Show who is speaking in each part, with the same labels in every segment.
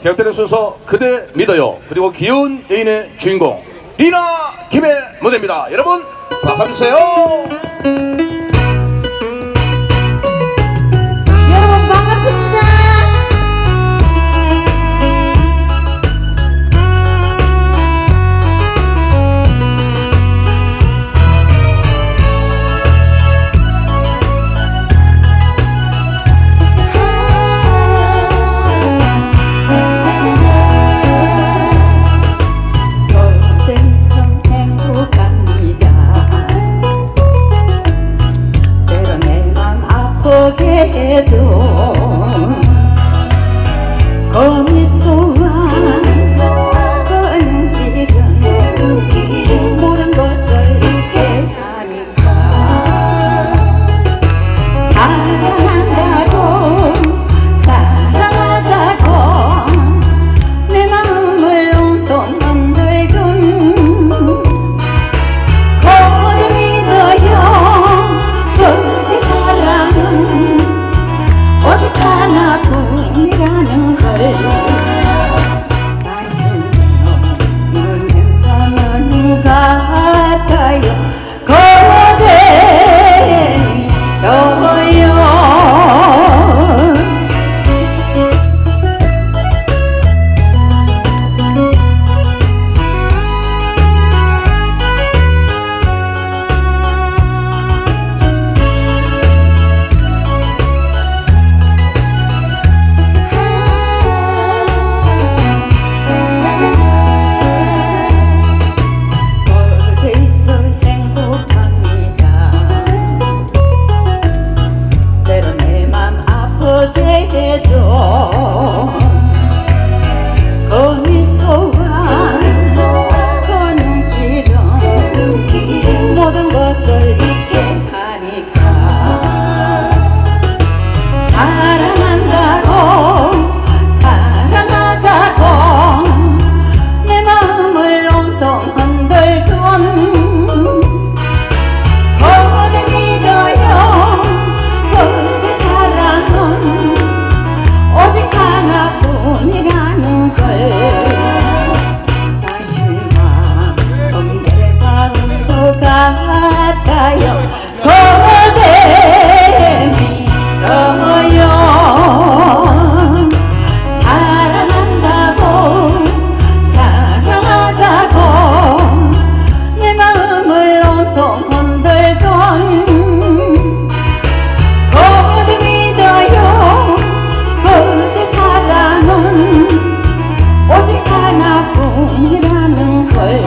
Speaker 1: 개혁되는 순서 그대 믿어요. 그리고 귀여운 여인의 주인공 리나 김의 무대입니다. 여러분 박수 주세요.
Speaker 2: 여러분 반갑습니다. 해도 거미소와 그 눈길은 모든 것을 잊게 하니까 사랑한다고 사랑하자고 내 마음을 온통 흔들군 거듭 믿어요 그대 사랑은 오직 하나뿐이라는 걸 당신은 눈에 같아요 그대 믿어요 그 미소와 그 눈길은 모든 것을 잊게 하니까 사랑한다고 사랑하자고 내 마음을 온통 흔들던 그대 믿어요 그대 사랑은 오직 하나뿐이라는 걸 당신과 내 마음도 같아요 그대 믿어요 사랑한다고 사랑하자고 내 마음을 온통 흔들던 그대 믿어요 그대 사랑은 오직 하나뿐이라는 걸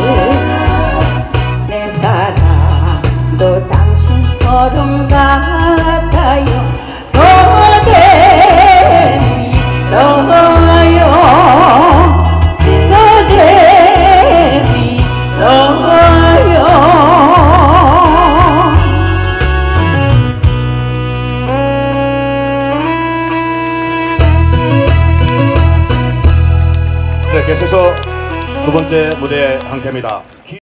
Speaker 2: 내 사랑도 당신처럼 같아요 그대 믿어요 그대 믿어요
Speaker 1: 네, 계속해서 두 번째 무대에 함께합니다.